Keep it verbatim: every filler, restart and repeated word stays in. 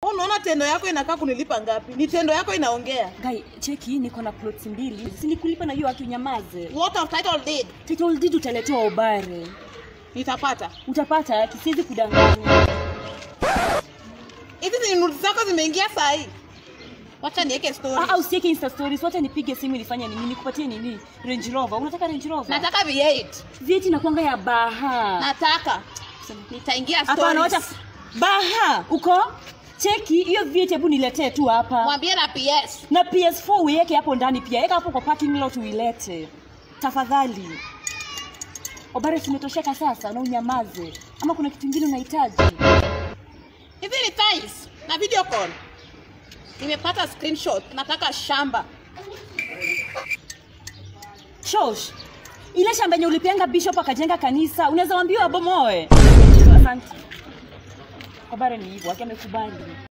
Unaona tendo yako inakaa kunilipa ngapi? Ni tendo yako inaongea. Guy, cheki niko na plots mbili. Si nikulipa na hiyo akinyamaze. What of title deed? Title deed utaletewa Obare. Nitapata. Utapata, kisizi kudanganya. Hizi ni nudes zako zimeingia saa hii. Wacha niweke story. Ah, usiweke Insta stories. Wacha nipige simu nifanye nini? Nikupatie nini? Range Rover. Unataka Range Rover? Nataka V eight. V eight inakuanga ya baha. Nataka. Nitaingia stories. Hapana, wacha baha. Uko? Cheki hiyo V eight, hebu niletee tu hapa. Mwambie na P S. Na P S four uweke hapo ndani pia. Weka hapo kwa parking lot uilete. Tafadhali. Obare, tumetosheka sasa na unyamaze. Ama kuna kitu kingine unahitaji? Hizi ni ties na video call. Nimepata screenshot. Nataka shamba. Shosh. Ile shamba yenye ulipenga bishop akajenga kanisa, unaweza waambia abomoe. Asante. Obare ni hivyo, amekubali.